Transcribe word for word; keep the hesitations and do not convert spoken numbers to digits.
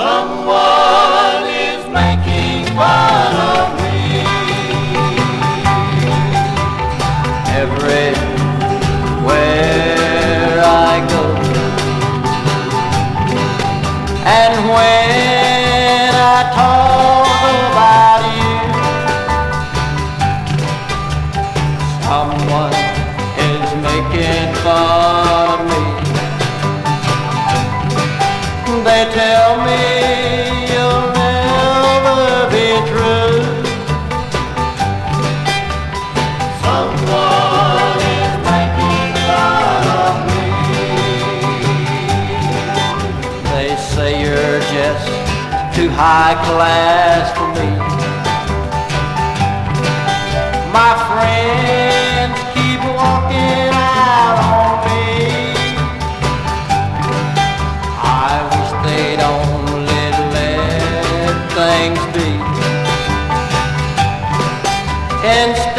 Someone is making fun of me. Everywhere I go, and when I talk about you, someone is making fun of me. They tell me you'll never be true. Someone is making fun of me. They say you're just too high class for me. My friends keep walking out on me. I wish they'd only let things be. Instead